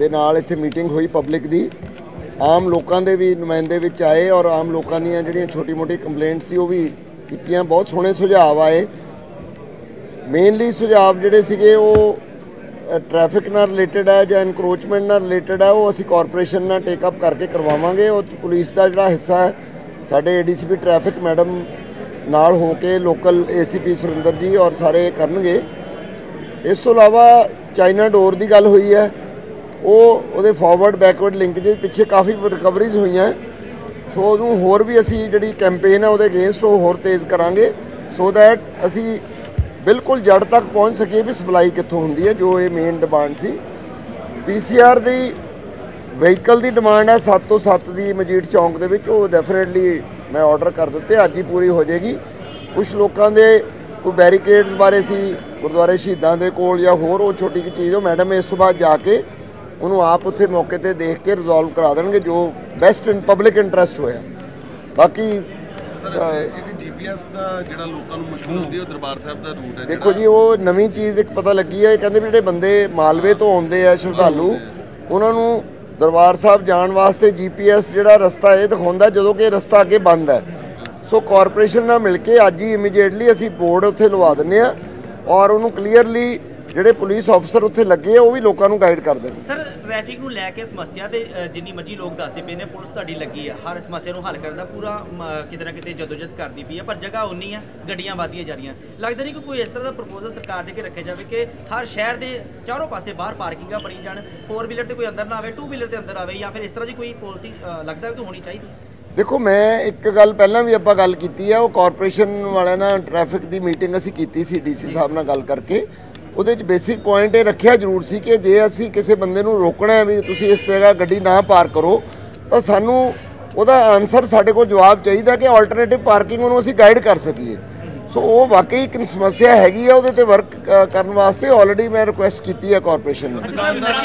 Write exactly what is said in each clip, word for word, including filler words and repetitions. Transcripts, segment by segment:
ਦੇ ਨਾਲ ਇੱਥੇ ਮੀਟਿੰਗ ਹੋਈ ਪਬਲਿਕ ਦੀ। ਆਮ ਲੋਕਾਂ ਦੇ ਵੀ ਨੁਮਾਇੰਦੇ ਵਿੱਚ ਆਏ ਔਰ ਆਮ ਲੋਕਾਂ ਦੀਆਂ ਜਿਹੜੀਆਂ ਛੋਟੀ ਮੋਟੀ ਕੰਪਲੇਂਟ ਸੀ ਉਹ ਵੀ ਕੀਤੀਆਂ। ਬਹੁਤ ਸੋਹਣੇ ਸੁਝਾਅ ਆਏ। ਮੇਨਲੀ ਸੁਝਾਅ ਜਿਹੜੇ ਸੀਗੇ ਉਹ ट्रैफिक नाल रिलेटेड है ਜਾਂ इनक्रोचमेंट नाल रिलेटेड है, वो असी कॉरपोरेशन नाल टेकअप करके करवावांगे। और पुलिस का जिहड़ा हिस्सा है साडे एडीसीपी ट्रैफिक मैडम नाल हो के लोकल एसीपी सुरिंदर जी और सारे करनगे। इस तो इलावा चाइना डोर की गल हुई है, वो उहदे फॉरवर्ड बैकवर्ड लिंकेज पिछे काफ़ी रिकवरीज हुई हैं। सो उहनूं होर भी असी जिहड़ी कैंपेन है उहदे अगेंस्ट वो होर तेज़ करांगे सो दैट असी बिल्कुल जड़ तक पहुँच सके भी सप्लाई कितों होंदी है, जो ये मेन डिमांड सी। पी सी आर की व्हीकल की डिमांड है सत्त तो सत्त की मजीठ चौंक दे विच, वो डेफिनेटली मैं ऑर्डर कर दिते, अज ही पूरी हो जाएगी। कुछ लोगों के कोई बैरीकेड्स बारे सी गुरुद्वारे शहीदों के कोल या होर वो छोटी जी चीज़, मैडम इस तो बाद जाके उन्होंने आप उत्थे मौके पर देख के रिजॉल्व करा देंगे जो बेस्ट इन पब्लिक इंटरस्ट होया। बाकी देखो जी वो नवीं चीज़ एक पता लगी है, कहते भी जो बंदे मालवे तो आते हैं श्रद्धालु उन्होंने दरबार साहब जाने वास्ते जी पी एस जो रस्ता ये दिखाता जो कि रस्ता अगे बंद है। सो कॉरपोरेशन नाल मिल के अज ही इमीडिएटली असी बोर्ड उत्थे लवा दें और उन्होंने क्लीयरली ਜਿਹੜੇ ਪੁਲਿਸ ਅਫਸਰ ਉੱਥੇ ਲੱਗੇ ਉਹ ਵੀ ਲੋਕਾਂ ਨੂੰ ਗਾਈਡ ਕਰਦੇ ਨੇ। ਸਰ ਟ੍ਰੈਫਿਕ ਨੂੰ ਲੈ ਕੇ ਸਮੱਸਿਆ ਤੇ ਜਿੰਨੀ ਮਰਜ਼ੀ ਲੋਕ ਦੱਸਦੇ ਪਏ ਨੇ ਪੁਲਿਸ ਤੁਹਾਡੀ ਲੱਗੀ ਹੈ ਹਰ ਸਮੱਸਿਆ ਨੂੰ ਹੱਲ ਕਰਨ ਦਾ ਪੂਰਾ ਕਿਤੇ ਨਾ ਕਿਤੇ ਜਦੋਜਦ ਕਰਦੀ ਪਈ ਹੈ, ਪਰ ਜਗ੍ਹਾ ਉਨੀ ਹੈ, ਗੱਡੀਆਂ ਵੱਧਦੀਆਂ ਜਾ ਰਹੀਆਂ। ਲੱਗਦਾ ਨਹੀਂ ਕਿ ਕੋਈ ਇਸ ਤਰ੍ਹਾਂ ਦਾ ਪ੍ਰਪੋਜ਼ਲ ਸਰਕਾਰ ਦੇ ਕੇ ਰੱਖਿਆ ਜਾਵੇ ਕਿ ਹਰ ਸ਼ਹਿਰ ਦੇ ਚਾਰੋਂ ਪਾਸੇ ਬਾਹਰ ਪਾਰਕਿੰਗਾਂ ਬਣੀ ਜਾਣ, फोर व्हीलर ਤੇ ਕੋਈ ਅੰਦਰ ਨਾ ਆਵੇ, टू व्हीलर ਤੇ ਅੰਦਰ ਆਵੇ, ਜਾਂ ਫਿਰ ਇਸ ਤਰ੍ਹਾਂ ਦੀ ਕੋਈ ਪਾਲਿਸੀ ਲੱਗਦਾ ਕਿ ਹੋਣੀ ਚਾਹੀਦੀ। देखो मैं एक गल पहला भी आप गल की है, वो कॉरपोरेशन वाले ना ट्रैफिक की मीटिंग असी की सी डी सी साहब नाल गल करके ਉਹਦੇ 'ਚ बेसिक पॉइंट ये रखा जरूर सी कि जे असी किसी बंदे नूं रोकना है भी तुसीं इस जगह गड्डी ना पार्क करो तो सानू ਉਹਦਾ आंसर साडे कोल जवाब चाहिए कि आल्टरनेटिव पार्किंग ਉਹਨੂੰ ਅਸੀਂ गाइड कर सकीए। सो वो वाकई एक समस्या हैगी है, ਉਹਦੇ ਤੇ वर्क करने वास्ते ऑलरेडी मैं रिक्वेस्ट की है कॉरपोरेशन ਨੂੰ।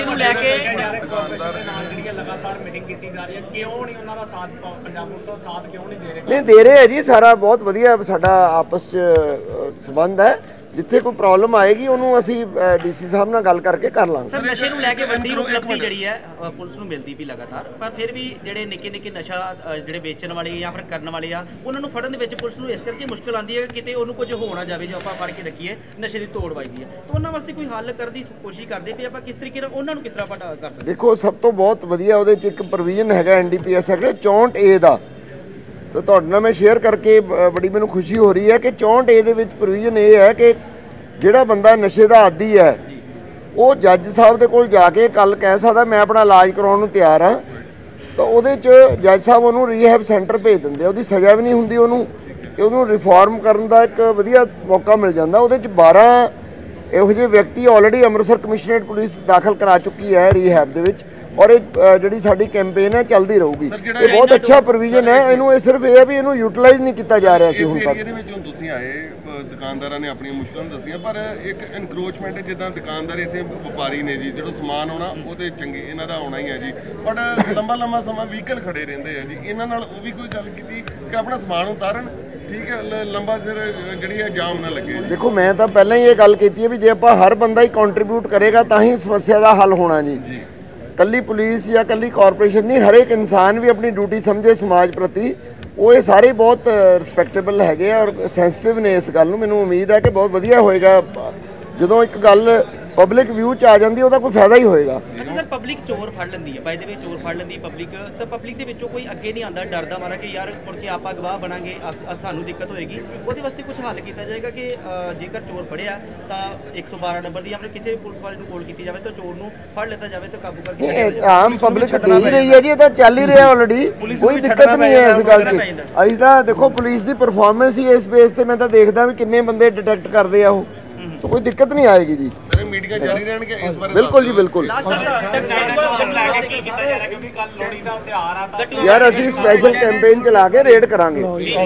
नहीं दे रहे है जी, सारा बहुत वधिया साडा आपस च संबंध है। जिथे कोई प्रॉब्लम आएगी उन्होंने असी डी सी साहब नाल गल करके कर लांगे। सर नशे नूं लैके वड्डी उपलब्धि जिहड़ी है पुलिस नूं मिलदी भी लगातार, पर फिर भी जिहड़े निक्के निक्के नशा जिहड़े बेचण वाले या फिर करन वाले आ उन्हां नूं फड़न दे विच पुलिस नूं इस करके मुश्किल आंदी है कि किते उहनूं कुछ हो ना जावे जो आपां फड़ के रखीए नशे दी तोड़ वजदी है, तो उन्हां वास्ते कोई हल करन दी कोशिश करदे भी आपां किस तरीके नाल उन्हां नूं किस तरह पटा कर सकदे। देखो सब तो बहुत वधिया ਉਹਦੇ 'ਚ एक प्रोविजन हैगा N D P S act चौंठ ए ਦਾ, तो ਤੁਹਾਡੇ ਨਾਲ मैं शेयर करके बड़ी मैनूं खुशी हो रही है कि चौंठ ए ਦੇ ਵਿੱਚ प्रोविजन ਇਹ है कि ਜਿਹੜਾ ਬੰਦਾ ਨਸ਼ੇ ਦਾ ਆਦੀ ਹੈ ਉਹ ਜੱਜ ਸਾਹਿਬ ਦੇ ਕੋਲ ਜਾ ਕੇ ਕੱਲ ਕਹਿ ਸਕਦਾ ਮੈਂ ਆਪਣਾ ਇਲਾਜ ਕਰਾਉਣ ਨੂੰ ਤਿਆਰ ਹਾਂ, ਤਾਂ ਉਹਦੇ 'ਚ ਜੱਜ ਸਾਹਿਬ ਉਹਨੂੰ ਰੀਹੈਬ ਸੈਂਟਰ ਭੇਜ ਦਿੰਦੇ ਆ। ਉਹਦੀ ਸਜ਼ਾ ਵੀ ਨਹੀਂ ਹੁੰਦੀ ਉਹਨੂੰ, ਕਿ ਉਹਨੂੰ ਰਿਫਾਰਮ ਕਰਨ ਦਾ ਇੱਕ ਵਧੀਆ ਮੌਕਾ ਮਿਲ ਜਾਂਦਾ। ਉਹਦੇ 'ਚ ਬਾਰਾਂ ਇਹੋ ਜਿਹੇ ਵਿਅਕਤੀ ਆਲਰੇਡੀ ਅੰਮ੍ਰਿਤਸਰ ਕਮਿਸ਼ਨਰੇਟ ਪੁਲਿਸ ਦਾਖਲ ਕਰਾ ਚੁੱਕੀ ਹੈ ਰੀਹੈਬ ਦੇ ਵਿੱਚ, और जी साडी कैंपेन है चलती रहूगी। ये बहुत अच्छा प्रोविजन है, इनू सिर्फ ये भी इनू यूटिलाइज नहीं किया जा रहा सी हुण तक। दुकानदारां ने अपनी मुश्किलां दसियां, पर एक एनक्रोचमेंट जिद्दां दुकानदार इत्थे व्यापारी ने जी जो समान आउणा वो ते चंगी इन्हां दा आउणा ही है जी, बट लंबा लंबा समा व्हीकल खड़े रहिंदे आ जी। इन्हां नाल ओह भी कोई गल कीती कि अपना समान उतारन, ठीक है, लंबा सिर जिहड़ी है जाम ना लगे। देखो मैं तो पहले ही ये गल कीती है भी जे आपां हर बंदा ही कंट्रीब्यूट करेगा तां ही समस्या दा हल होना जी। कल्ली पुलिस या कल्ली कॉरपोरेशन नहीं, हर एक इंसान भी अपनी ड्यूटी समझे समाज प्रति, वो ये सारे बहुत रिस्पैक्टेबल है और सेंसिटिव ने इस गल नूं। मैनूं उम्मीद है कि बहुत वधिया होएगा जदों एक गल पब्लिक व्यू च आ जाती ਉਹਦਾ ਕੋਈ ਫਾਇਦਾ ਹੀ ਹੋਏਗਾ। ਅੱਛਾ ਸਰ ਪਬਲਿਕ ਚੋਰ ਫੜ ਲੈਂਦੀ ਹੈ, ਬਾਈ ਦੇ ਵਿੱਚ ਚੋਰ ਫੜ ਲੈਂਦੀ ਪਬਲਿਕ, ਤਾਂ ਪਬਲਿਕ ਦੇ ਵਿੱਚੋਂ ਕੋਈ ਅੱਗੇ ਨਹੀਂ ਆਉਂਦਾ ਡਰਦਾ ਮਾਰਾ ਕਿ ਯਾਰ ਮੁੜ ਕੇ ਆਪਾਂ ਗਵਾਹ ਬਣਾਂਗੇ ਸਾਨੂੰ ਦਿੱਕਤ ਹੋਏਗੀ। ਉਹਦੇ ਵਾਸਤੇ ਕੁਝ ਹੱਲ ਕੀਤਾ ਜਾਏਗਾ ਕਿ ਜੇਕਰ ਚੋਰ ਫੜਿਆ ਤਾਂ ਇੱਕ ਸੌ ਬਾਰਾਂ ਨੰਬਰ ਦੀ ਜਾਂ ਫਿਰ ਕਿਸੇ ਵੀ ਪੁਲਿਸ ਵਾਲੇ ਨੂੰ ਕਾਲ ਕੀਤੀ ਜਾਵੇ ਤਾਂ ਚੋਰ ਨੂੰ ਫੜ ਲਿੱਤਾ ਜਾਵੇ ਤੇ ਕਾਬੂ ਕਰਕੇ। ਆਮ ਪਬਲਿਕ ਦੇ ਹੀ ਰਹੀ ਹੈ ਜੀ, ਇਹ ਤਾਂ ਚੱਲ ਹੀ ਰਿਹਾ ਆਲਰੇਡੀ, ਕੋਈ ਦਿੱਕਤ ਨਹੀਂ ਹੈ ਇਸ ਗੱਲ 'ਚ। ਅਸੀਂ ਤਾਂ ਦੇਖੋ ਪੁਲਿਸ ਦੀ ਪਰਫਾਰਮੈਂਸ ਹੀ ਇਸ ਬੇਸ ਤੇ ਮੈਂ ਤਾਂ ਦੇਖਦਾ ਵੀ ਕਿੰਨੇ ਬੰਦੇ डिटेक्ट करते हैं, तो कोई दिक्कत नहीं आएगी जी। मीडिया जारी रहणगे इस बारे बिल्कुल जी बिल्कुल। यार असी स्पैशल कैंपेन चला के रेड करांगे।